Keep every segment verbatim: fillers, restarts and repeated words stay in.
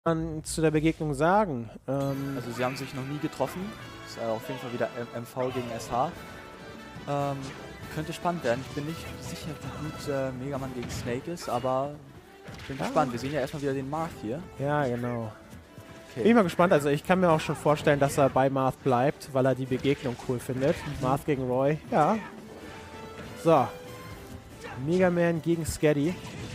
man zu der Begegnung sagen? Ähm also sie haben sich noch nie getroffen. Ist äh, auf jeden Fall wieder M V gegen S H. Ähm, könnte spannend werden. Ich bin nicht sicher, wie gut äh, Mega Man gegen Snake ist, aber bin ja. gespannt. Wir sehen ja erstmal wieder den Marth hier. Ja, genau. Okay. Bin ich mal gespannt. Also ich kann mir auch schon vorstellen, dass er bei Marth bleibt, weil er die Begegnung cool findet. Mhm. Marth gegen Roy. Ja. So. Mega Man gegen Skaddy.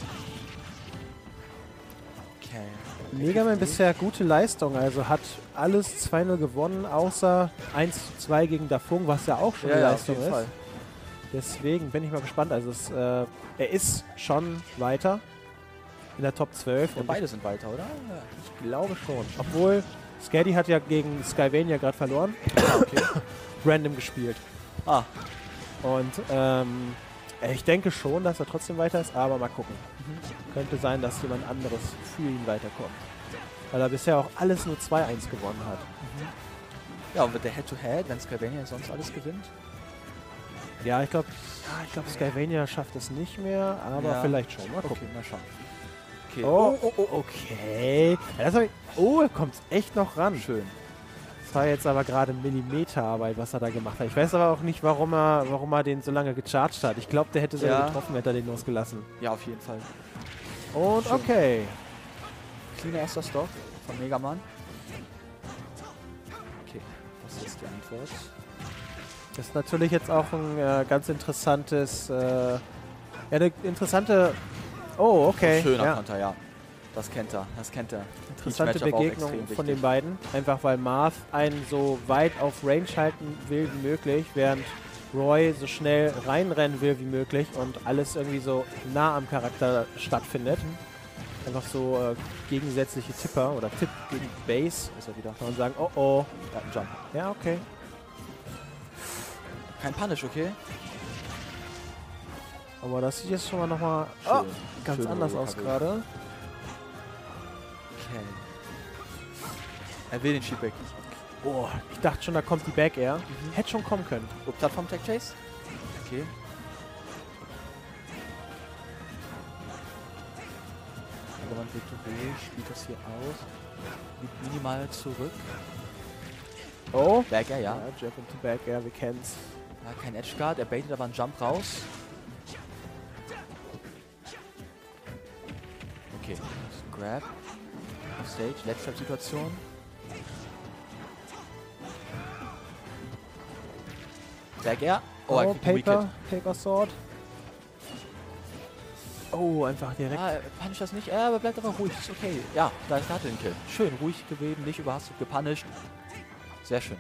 Okay. Mega Man bisher gute Leistung, also hat alles zwei null gewonnen, außer eins zu zwei gegen Dafung, was ja auch schon ja, eine ja, Leistung auf jeden ist. Fall. Deswegen bin ich mal gespannt. Also es, äh, er ist schon weiter in der Top zwölf. Ja, und beide sind weiter, oder? Ja. Ich glaube schon. Obwohl, Skaddy hat ja gegen Skyvania gerade verloren. Ah, okay. Random gespielt. Ah. Und ähm, ich denke schon, dass er trotzdem weiter ist, aber mal gucken. Mhm. Könnte sein, dass jemand anderes für ihn weiterkommt. Weil er bisher auch alles nur zwei eins gewonnen hat. Mhm. Ja, und mit der Head-to-Head, wenn Skyvania sonst alles gewinnt? Ja, ich glaube, ja, ich glaube, Skyvania schafft es nicht mehr, aber ja. vielleicht schon. Mal gucken. Okay, mal schauen. Okay. Oh, oh, oh, okay. Ja, das ich, oh, er kommt echt noch ran. Schön. Das war jetzt aber gerade Millimeterarbeit, was er da gemacht hat. Ich weiß aber auch nicht, warum er, warum er den so lange gecharged hat. Ich glaube, der hätte so ja. getroffen, hätte er den losgelassen. Ja, auf jeden Fall. Und schön. Okay. Cleaner erster Stock von Mega Man. Okay, was ist die Antwort? Das ist natürlich jetzt auch ein äh, ganz interessantes, äh, ja, eine interessante, oh, okay. Oh, schöner ja. Konter, ja. Das kennt er, das kennt er. Interessante Begegnung von den beiden. Einfach weil Marth einen so weit auf Range halten will wie möglich, während Roy so schnell reinrennen will wie möglich und alles irgendwie so nah am Charakter stattfindet. Mhm. Einfach so äh, gegensätzliche Tipper oder Tipp gegen Base. Ist er wieder. Kann man sagen, oh oh. Ja, ein Jump. Ja, okay. Kein Punish, okay? Aber das sieht jetzt schon mal nochmal oh, ganz Schön anders aus gerade. Okay. Er will den Sheepback. Oh, ich dachte schon, da kommt die Back Air. Mhm. Hätte schon kommen können. Oh, Plattform Tech Chase? Okay. Man spielt das hier aus. Liegt minimal zurück. Oh. Back Air, ja. ja Jump into Back Air, wir kennen's. Ja, kein Edge Guard, er baitet aber einen Jump raus. Okay, Grab. Auf Stage, Ledge Trap Situation. Back Air. Oh, oh Paper, Paper Sword. Oh, einfach direkt. Ah, punish das nicht, ja, aber bleibt einfach ruhig, ist okay. Ja, da ist er den Kill. Schön, ruhig gewesen, nicht überhastet, gepunished. Sehr schön.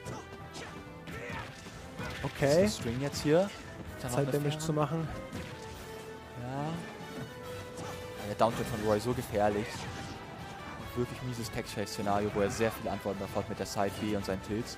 Okay. Das String jetzt hier. Zeit Damage zu machen. Ja. Der Downturn von Roy so gefährlich. Wirklich mieses Tech-Chase-Szenario, wo er sehr viele Antworten darauf hat mit der Side-B und seinen Tilts.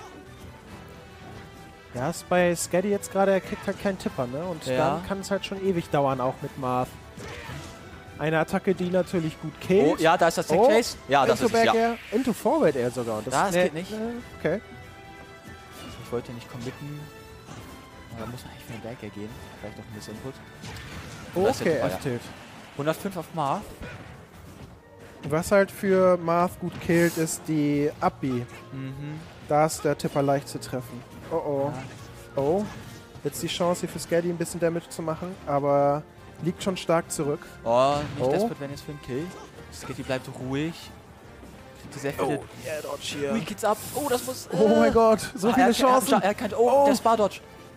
Ja, ist bei Skaddy jetzt gerade, er kriegt halt keinen Tipper, ne? Und ja. dann kann es halt schon ewig dauern, auch mit Marth. Eine Attacke, die natürlich gut killt. Oh, ja, da ist das Tech-Chase. Oh, ja, das ist es, ja. Air, into Forward Air sogar. Und das das ne, geht nicht. Äh, okay. Ich wollte nicht committen. Da muss man eigentlich für den Back Air gehen. Vielleicht noch ein bisschen Input. Oh, okay, F-Tilt. hundertfünf auf Marth. Was halt für Marth gut killt, ist die Up-B. Mhm. Da ist der Tipper leicht zu treffen. Oh oh. Ja. Oh. Jetzt die Chance hier für Skaddy ein bisschen Damage zu machen, aber liegt schon stark zurück. Oh, nicht oh. desperate werden jetzt für einen Kill. Skaddy bleibt ruhig. Kriegt sehr viele. Oh, yeah, Dodge hier. Ui, geht's ab. Oh, das muss. Äh. Oh mein Gott, so ah, viele er, Chancen. Er, er kann, oh, oh, der Spar-Dodge.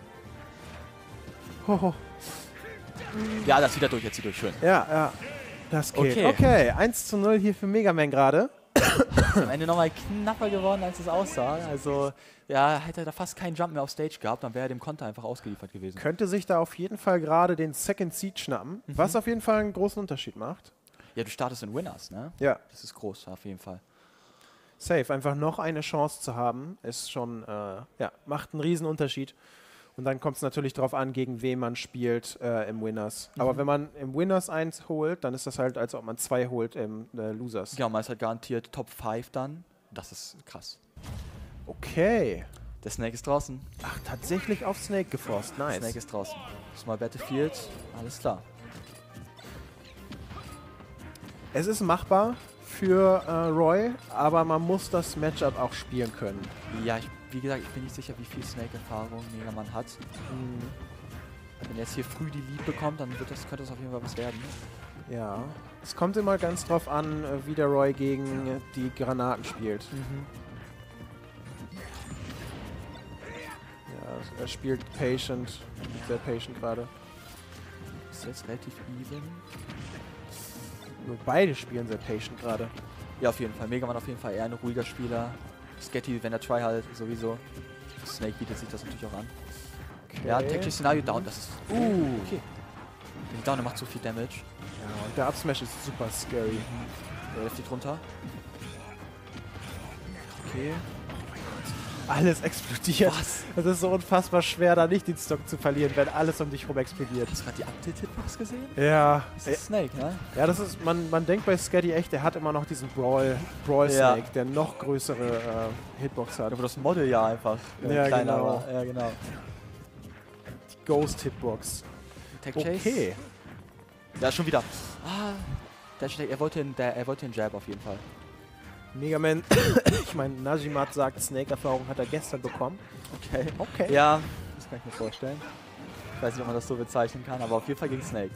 Oh, oh. Ja, das zieht er durch, jetzt zieht er durch. Schön. Ja, ja. Das geht. Okay. Okay, eins zu null hier für Mega Man gerade. Am Ende nochmal knapper geworden, als es aussah. Also, ja, hätte er da fast keinen Jump mehr auf Stage gehabt, dann wäre er dem Konter einfach ausgeliefert gewesen. Könnte sich da auf jeden Fall gerade den Second Seed schnappen, mhm. was auf jeden Fall einen großen Unterschied macht. Ja, du startest in Winners, ne? Ja. Das ist groß, auf jeden Fall. Safe, einfach noch eine Chance zu haben, ist schon, äh, ja, macht einen riesen Unterschied. Und dann kommt es natürlich darauf an, gegen wen man spielt äh, im Winners. Mhm. Aber wenn man im Winners eins holt, dann ist das halt, als ob man zwei holt im äh, Losers. Ja, man ist halt garantiert Top fünf dann. Das ist krass. Okay. Der Snake ist draußen. Ach, tatsächlich auf Snake geforst. Nice. Snake ist draußen. Small Battlefield. Alles klar. Es ist machbar für äh, Roy, aber man muss das Matchup auch spielen können. Ja, ich, wie gesagt, ich bin nicht sicher, wie viel Snake-Erfahrung Mega Man hat. Mhm. Wenn er jetzt hier früh die Lead bekommt, dann wird das, könnte das auf jeden Fall was werden. Ja. Es kommt immer ganz drauf an, wie der Roy gegen die Granaten spielt. Mhm. Ja, er spielt patient, sehr patient gerade. Ist jetzt relativ even. Nur beide spielen sehr patient gerade. Ja, auf jeden Fall. Mega Man auf jeden Fall eher ein ruhiger Spieler. Sketty, wenn er Try halt, sowieso. Snake bietet sich das natürlich auch an. Okay. Ja, Tactical Szenario down, das ist... Uh. Okay. Den Down, der macht zu viel Damage. Ja, und der Up-Smash ist super scary. Mhm. Er läuft nicht runter. Okay. Alles explodiert. Was? Es ist so unfassbar schwer, da nicht den Stock zu verlieren, wenn alles um dich rum explodiert. Hast du gerade die Update-Hitbox gesehen? Ja. Das ist Snake, ne? Ja, das ist, man, man denkt bei Sketty echt, der hat immer noch diesen Brawl, Brawl Ja. Snake, der noch größere äh, Hitbox hat. Aber das Model ja einfach. äh, Ja, kleiner genau. war. Ja, genau. Die Ghost Hitbox. Tech Chase. Okay. Ja, schon wieder. Ah, der, er, wollte den, der, er wollte den Jab auf jeden Fall. Mega Man, ich meine, Najimat sagt, Snake-Erfahrung hat er gestern bekommen. Okay. Okay. Ja, das kann ich mir vorstellen. Ich weiß nicht, ob man das so bezeichnen kann, aber auf jeden Fall gegen Snake.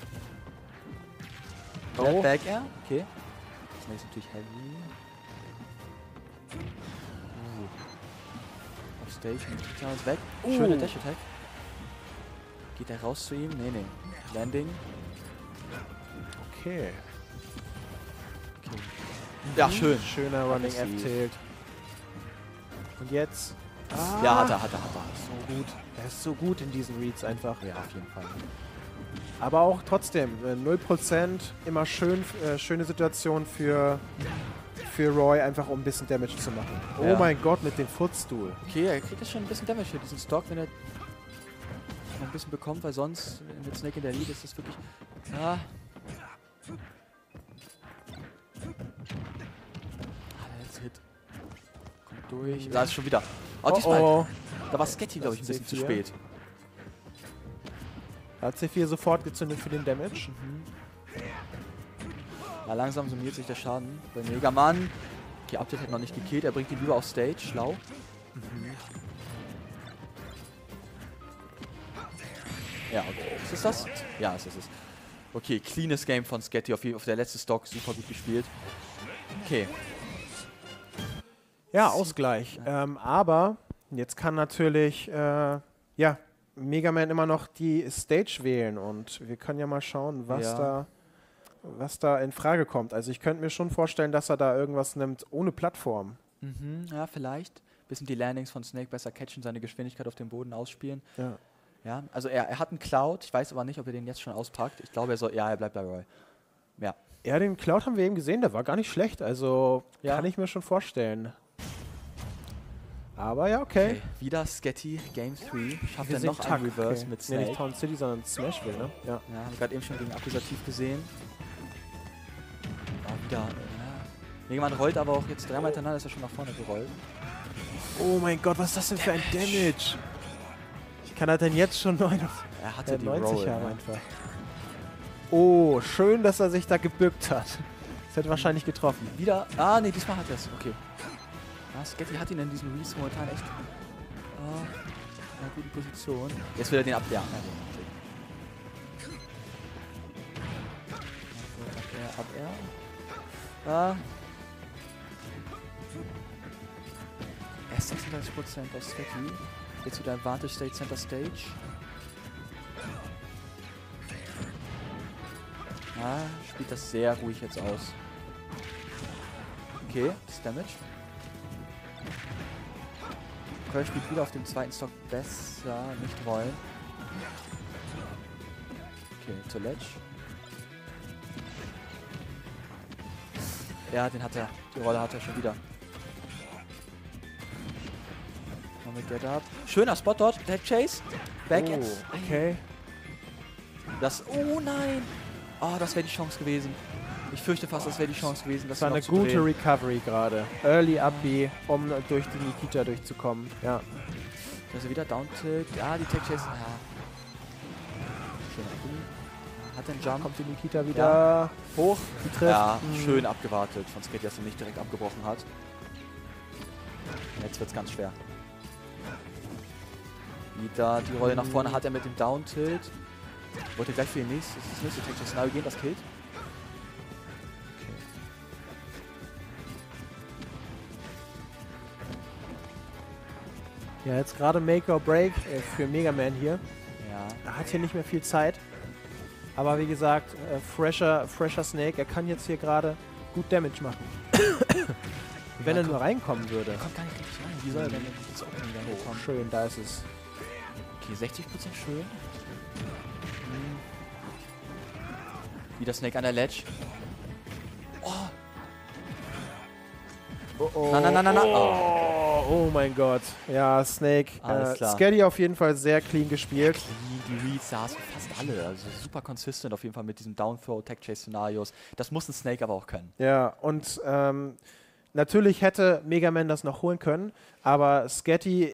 Oh. Jab, Back Air. Okay. Snake ist natürlich heavy. Uh. Auf Stage. Kriegt uns weg. Uh. Schöne Dash Attack. Geht er raus zu ihm? Nee, nee. Landing. Okay. Okay. Ja, schön. Schöner Running Aggressiv. F-Tilt. Und jetzt? Ah, Ja, hat er, hat er, hat er. So gut. Er ist so gut in diesen Reads einfach. Ja, auf jeden Fall. Aber auch trotzdem, äh, null Prozent, immer schön, äh, schöne Situation für, für Roy, einfach um ein bisschen Damage zu machen. Oh Ja. mein Gott, mit dem Footstool. Okay, er kriegt jetzt schon ein bisschen Damage für diesen Stock, wenn er noch ein bisschen bekommt, weil sonst mit Snake in der Lead ist das wirklich... Ja. Ah, der letzte Hit. Kommt durch. Da ist schon wieder. Oh, diesmal. oh. Da war Sketty, glaube ich, ein Das bisschen zu C vier. spät. Hat C vier sofort gezündet für den Damage. Mhm. Ja, langsam summiert sich der Schaden bei Mega Man. Okay, Update hat noch nicht gekillt, er bringt ihn lieber auf Stage, schlau. Mhm. Ja, okay. Ist es das? Ja, es ist es. Okay, cleanes Game von Sketty auf, auf der letzte Stock, super gut gespielt. Okay. Ja, Ausgleich. Ähm, aber jetzt kann natürlich, äh, ja, Mega Man immer noch die Stage wählen und wir können ja mal schauen, was Ja. da was da in Frage kommt. Also ich könnte mir schon vorstellen, dass er da irgendwas nimmt ohne Plattform. Mhm, ja, vielleicht. Bisschen die Landings von Snake besser catchen, seine Geschwindigkeit auf dem Boden ausspielen. Ja. Ja, also er, er hat einen Cloud, ich weiß aber nicht, ob er den jetzt schon auspackt. Ich glaube, er soll, ja, er bleibt bei Roy. Ja. Ja, den Cloud haben wir eben gesehen, der war gar nicht schlecht. Also Ja. kann ich mir schon vorstellen. Aber ja, okay. Okay, wieder Sketty, Game drei. Schafft Wir er sehen noch Tuck. einen Reverse Okay. mit Nee, Snake. nicht Town City, sondern Smashville, ne? Ja. Ja, haben wir gerade eben schon gegen Akkusativ gesehen. Ah, wieder. Ja. Mega Man rollt aber auch jetzt dreimal hintereinander, ist er schon nach vorne gerollt. Oh mein Gott, was ist das denn für ein Damage? Kann er denn jetzt schon neun auf Er hatte äh, die neunzig Roll. haben Ne? einfach? Oh, schön, dass er sich da gebückt hat. Das hätte wahrscheinlich getroffen. Wieder. Ah, nee, diesmal hat er es. Okay. Ja, Sketty hat ihn in diesem Reese momentan echt ah, in einer guten Position. Jetzt will er den ab. Ja, okay. Ab er. Ah. Er ist sechsunddreißig Prozent auf Sketty. Jetzt wieder Advantage State Center Stage. Ah, spielt das sehr ruhig jetzt aus. Okay, das Damage. Curl spielt wieder auf dem zweiten Stock besser, nicht rollen. Okay, zur Ledge. Ja, den hat er. Die Rolle hat er schon wieder. Noch mit Get Up. Schöner Spot dort. Dead Chase. Back Oh, Ends. okay. Das. Oh nein! Oh, das wäre die Chance gewesen. Ich fürchte fast, das wäre die Chance gewesen, das Das war noch eine zu gute drehen. Recovery gerade. Early Up B, um durch die Nikita durchzukommen. Ja. Also wieder Down Tilt. Ja, die Tech Chase. Ja. Schöner Knie. hat den Jump. Kommt die Nikita wieder Ja. hoch. Die trifft. Ja, Mhm. schön abgewartet von Sketty, dass er nicht direkt abgebrochen hat. Jetzt wird es ganz schwer. Wieder die Rolle nach vorne hat er mit dem Down-Tilt. Wollte gleich für die nächste, das nächste Texture-Szenario gehen, das killt. Ja, jetzt gerade Make or Break äh, für Mega Man hier. Ja. Er hat hier nicht mehr viel Zeit. Aber wie gesagt, äh, fresher, fresher Snake, er kann jetzt hier gerade gut Damage machen. Wenn Ja, er nur reinkommen würde. Er kommt gar nicht richtig rein. Wie soll er denn ins Opening dann Oh, kommen? schön, da ist es. Okay, sechzig Prozent schön. Hm. Wieder Snake an der Ledge. Oh, Oh, oh, Na, na, na, na, na. Oh, oh mein Gott. Ja, Snake. Alles Äh, klar. Sketty auf jeden Fall sehr clean gespielt. die, die Reads saßen fast alle. Also super consistent auf jeden Fall mit diesen Down-Throw, Tech-Chase-Szenarios. Das muss ein Snake aber auch können. Ja, und ähm, natürlich hätte Mega Man das noch holen können, aber Sketty